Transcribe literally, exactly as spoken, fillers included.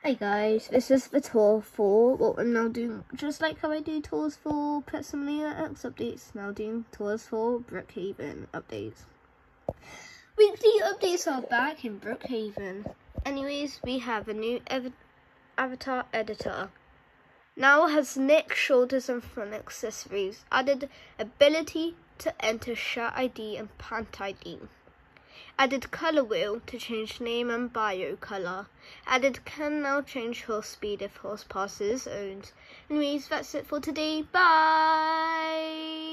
Hi guys, this is the tour for what I'm now doing, just like how I do tours for Pet Simulator X updates, now doing tours for Brookhaven updates. Weekly updates are back in Brookhaven. Anyways, we have a new ev avatar editor. Now has neck, shoulders and front accessories. Added ability to enter shirt I D and pant I D. Added color wheel to change name and bio color. Added can now change horse speed if horse passes owned. Anyways, that's it for today. Bye!